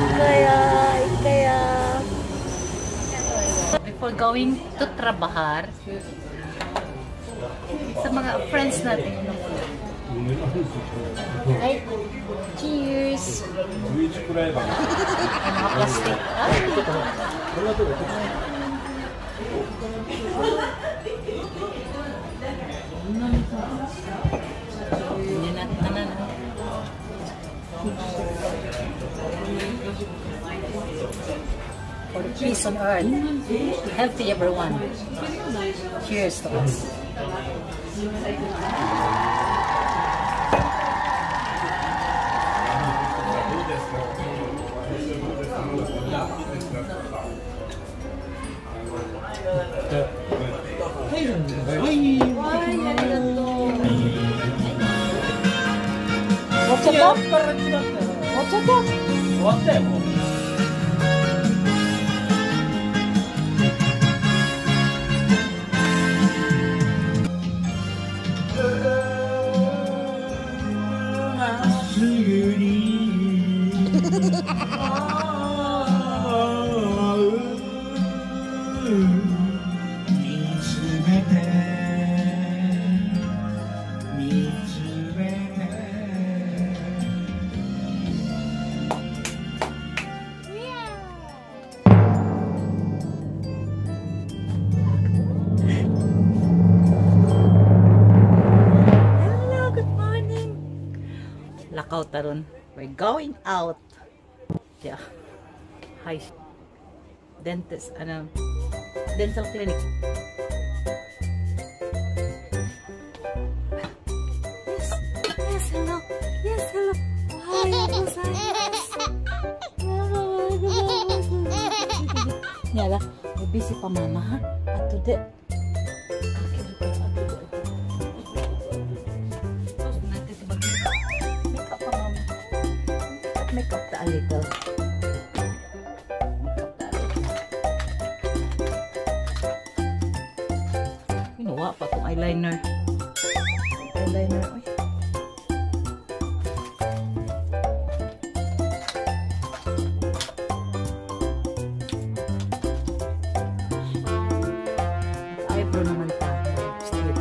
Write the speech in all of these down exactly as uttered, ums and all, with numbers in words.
Kaya, kaya. Before going to trabajar, sa mga friends natin. Ay, cheers! Ay, mga plastic. Ay, hindi natin nanan. For the peace on earth. Healthy everyone. Cheers to us. What's up? What's up? What's up? Lakaw taron. We're going out. Yeah. Hi. Dentist, ano, dental clinic. Yes, yes, hello. Yes, hello. Hi, Nyala, may busy pa mama, ha? Ato de. Make up a little. Make up a little. Ginawa pa itong eyeliner. Eyeliner. Uy. Eyebrow naman tayo. Straight.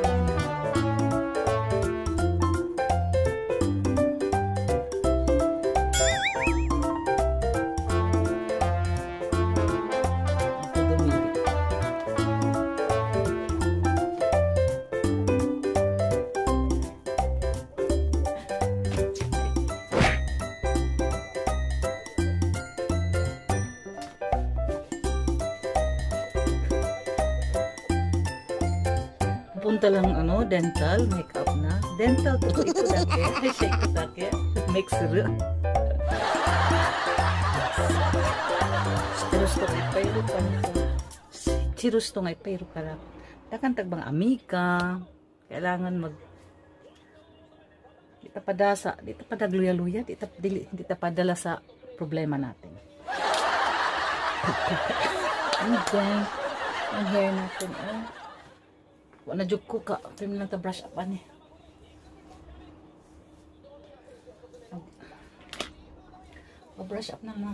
Punta lang ano, dental, makeup na. Dental to ito dake, shake ko dake, make sure. Terus to ipayro pa nito. Terus to nga ipayro para. Takan tagbang amika, kailangan mag di ta padasa, di ta padagluya-luya, di ta dili, di ta padala sa problema natin. And then, ang hair natin, oh. Wala na ko ka. Time lang ta brush up ani. O brush up na na.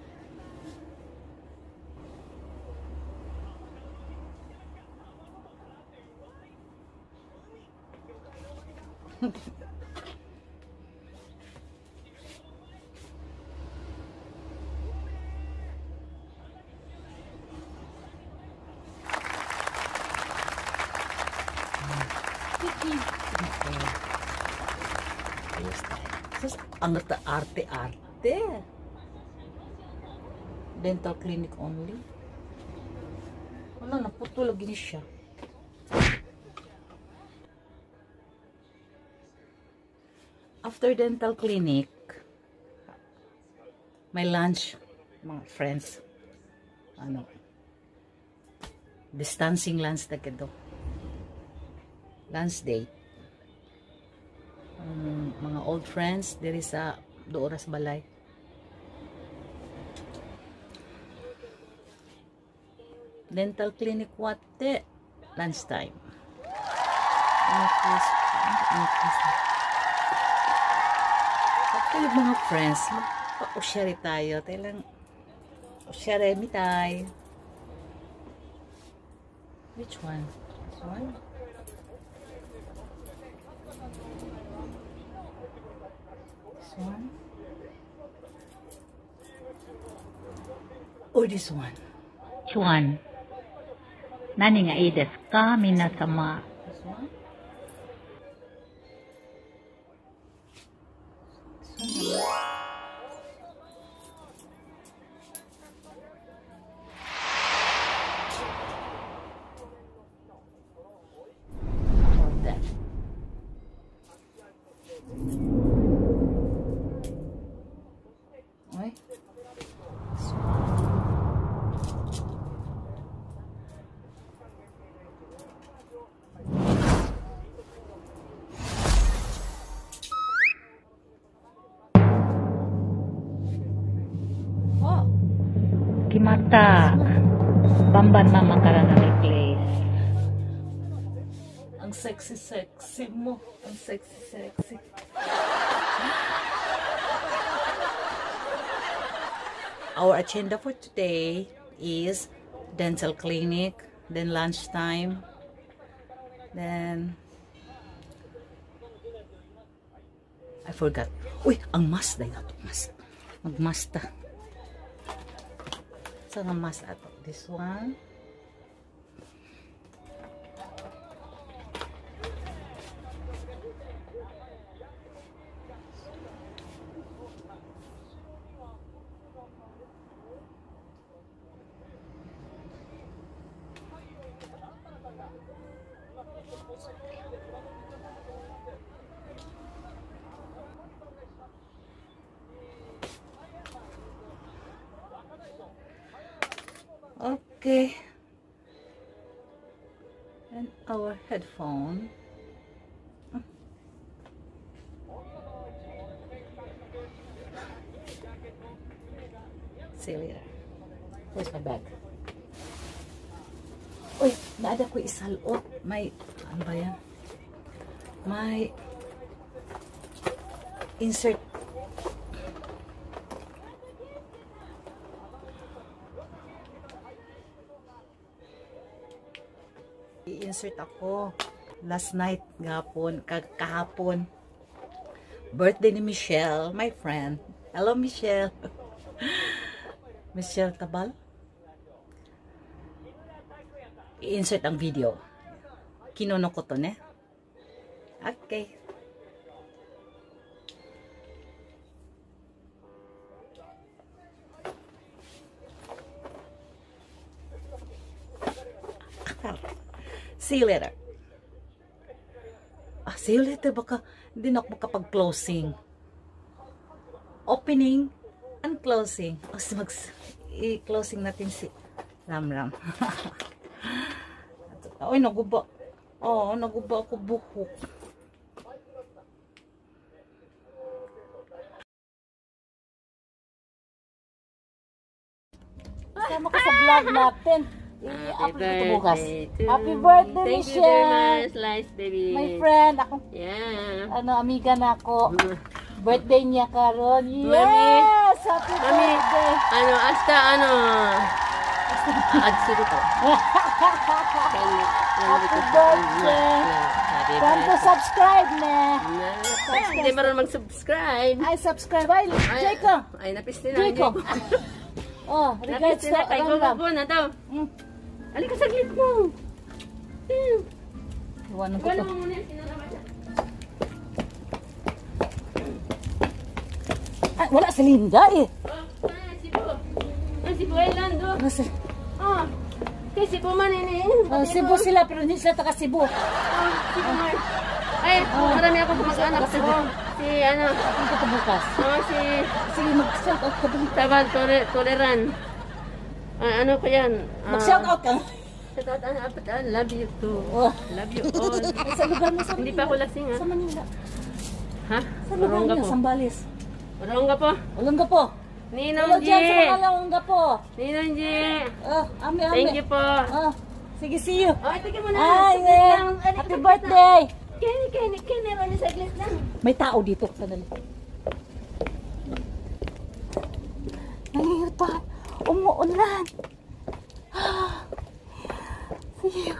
Sus, ang arte-arte. Dental clinic only. Wala, naputo lagi ni siya. After dental clinic, may lunch, mga friends. Ano, distancing lunch na kito. Lunch date. Um, mga old friends diri sa doon sa balay. Dental clinic wate lunch time. After yung mga friends, Pa-usyari tayo. Tayo lang. Usyari mi tayo. Which one? This one? This one? Or this one? Which one? Nani nga i desu ka? Minasama. This one? This one? Kimata. Bamban mama kara na necklace. Ang sexy sexy mo. Ang sexy sexy. Our agenda for today is dental clinic, then lunchtime, then I forgot. Uy, ang mask day na to. Mask. Mag-mask ta. So, ang mask ato. This one. Okay, and our headphone. See you later. Where's my bag? Uy, naada ko isalot. May, ano ba yan? May insert. I-insert ako last night gapon, kahapon. Birthday ni Michelle, my friend. Hello Michelle. Michelle Tabal. I-insert ang video. Kinuno ko to ne. Okay. See you later. Ah, see you later. Baka hindi na ako makapag-closing. Opening and closing. O, oh, mag i-closing natin si Ram Ram. Ay, naguba. Oo, oh, naguba ako buhok. Sama ka sa vlog natin. Happy birthday to Happy birthday, Thank Michelle. you very much, Lice baby. My friend, ako, Yeah. ano, amiga na ako. Birthday niya karon. Yes! Happy Mami, birthday! ano, hasta ano? Adsuro ko. Happy birthday! Happy Time to birthday. subscribe na. Ay, hindi marunong mag-subscribe. Ay, subscribe. Ay, Jacob. Ay, napis din Jacob. Oh, Napis regards din to na kay Ram Ram. Gogo na daw. Mm. Alika saglit mo. Iwanan ko Iwanan to. mo muna yung sinarama siya. Ah, wala si Linda eh. Oh, ah, Cebu. Ah, Cebu Island, oh. Nasa, Oh, kay Cebu man ini. oh, Cebu sila pero hindi sila taga Cebu. Oh, Cebu man. Ay, marami ako kamag-anak sa Cebu. Si ano, Ako ko bukas. oh, si Sige, mag-shout out ka dun. Tabal Tore, Toleran. Ah, ano ko yan? Ah, Mag-shout out ka. Shout out, ano, apat, ah, love you too. Oh. Love you all. Sa lugar mo sa Hindi pa ako lasing, ha? Sa Manila. Ha? Sa lugar Orongga niya, po. Sambales. Orongga po. Ulongga po. Ninong Hello G. dyan sa mga Ulongga po. Ninong G. Oh, ami, ami. Thank you po. Oh, sige, see you. Oh, ito ka muna. Ay, Saglit eh. lang. Ano, Happy saglit birthday. lang. Kenny, Kenny, Kenny, Ronnie, saglit lang. May tao dito. Sandali. pa. Umuulan. Phew.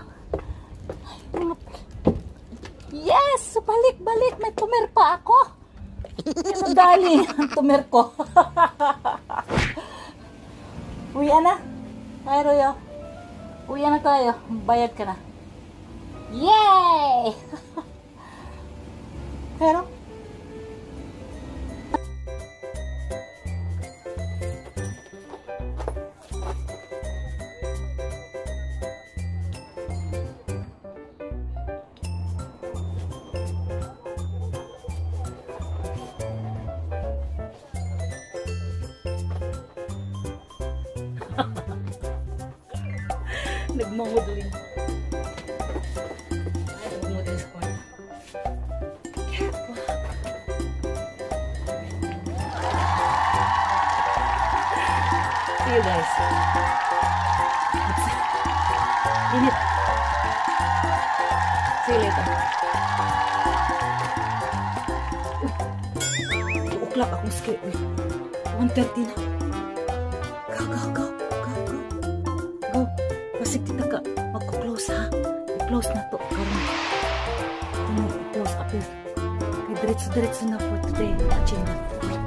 Yes! Balik-balik! May tumer pa ako! Yan dali ang tumer ko. Uwi na. Tayo, Royo. Uwi na tayo. Bayad ka na. Yay! Pero, nagmamodeling. Ay, nagmamodeling sa kwarto. See you guys. It's init. See you later. Uy, two o'clock akong skate. Uy, one thirty na. Go, go, go. Go, go. Go. Pasig kita ka. Magko-close ha. I-close na to. Karoon. Ano, i-close up here. Okay, diretso-diretso na for today. Watching na.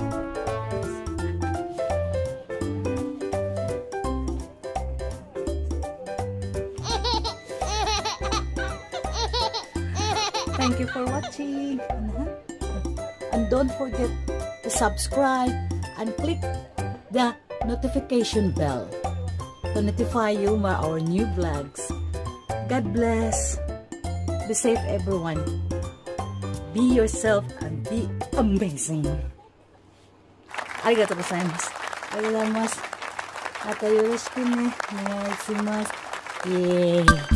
Thank you for watching. And don't forget to subscribe and click the notification bell to notify you my our new vlogs. God bless. Be safe, everyone. Be yourself and be amazing. Arigatou gozaimasu. Arigatou gozaimasu. Mata yoroshiku ne. Onegai shimasu. Yay.